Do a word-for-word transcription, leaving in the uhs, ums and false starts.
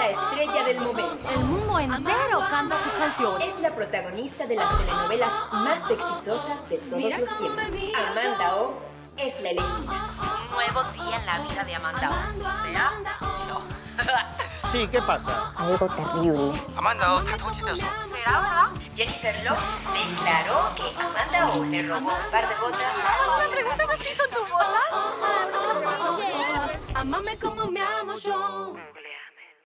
la estrella del momento. El mundo entero canta sus canciones. Es la protagonista de las telenovelas más exitosas de todos los tiempos. Amanda Oh es la elegida. Un nuevo día en la vida de Amanda Oh. O sea, yo. Sí, ¿qué pasa? Algo terrible. Amanda Oh 다 터지셨어. ¿Será verdad? Jennifer Love declaró que Amanda Oh le robó un par de botas. ¿Me preguntas si son tus bolas? Amame como me amo yo.